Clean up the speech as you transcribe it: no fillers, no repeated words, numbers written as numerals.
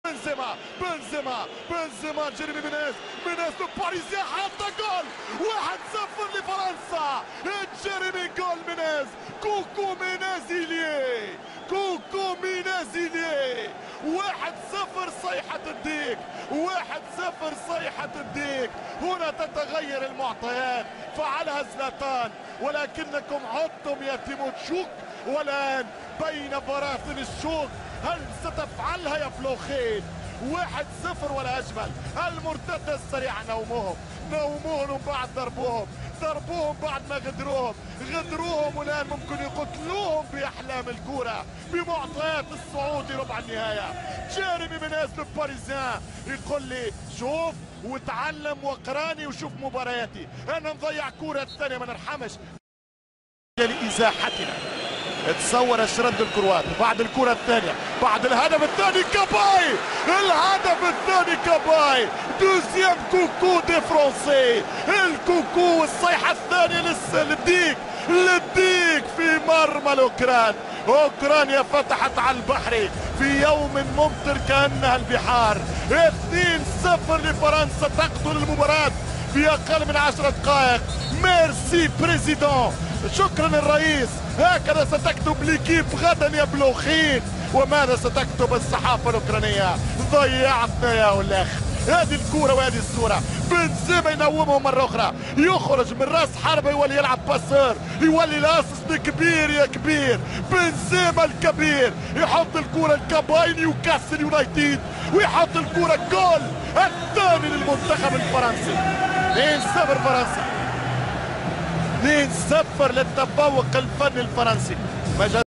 بنزيما جيريمي مينيز الباريزيان حط جول 1-0 لفرنسا. جيريمي جول مينيز، كوكو مينازيليي، كوكو مينازيليي. 1-0 صيحة الديك، 1-0 صيحة الديك. هنا تتغير المعطيات، فعلها زلاتان ولكنكم عدتم يا تيموتشوك. والآن بين براثن الشوك، هل ستفعلها يا فلوخين؟ 1-0 ولا أجمل. المرتدة السريعة نوموهم بعد ضربوهم بعد ما غدروهم والآن ممكن يقتلوهم بأحلام الكرة بمعطيات الصعود لربع النهاية. جيريمي مينيز الباريزيان يقول لي شوف وتعلم وقراني وشوف مبارياتي، أنا نضيع كرة الثانية ما نرحمش لإزاحتنا. تصور الشرد الكروات بعد الكرة الثانية، بعد الهدف الثاني كاباي، الهدف الثاني كاباي، دوزيام كوكو دي فرونسي. الكوكو الصيحة الثانية للديك في مرمى الأوكران. أوكرانيا فتحت على البحر في يوم ممطر كأنها البحار. 2-0 لفرنسا تقتل المباراة في أقل من 10 دقائق. ميرسي بريزيدون، شكرا الرئيس. هكذا ستكتب ليكيب غدا يا بلوخين، وماذا ستكتب الصحافة الأوكرانية؟ ضيعتنا يا أولاخ. هذه الكورة وهذه الصورة. بنزيما ينومهم مرة أخرى، يخرج من راس حربة يولي يلعب باسور، يولي لاصص كبير يا كبير. بنزيما الكبير يحط الكورة لكاباي نيوكاسل يونايتد، ويحط الكورة جول الثاني للمنتخب الفرنسي. 2-0 فرنسا، 2-0 للتفوق الفني الفرنسي.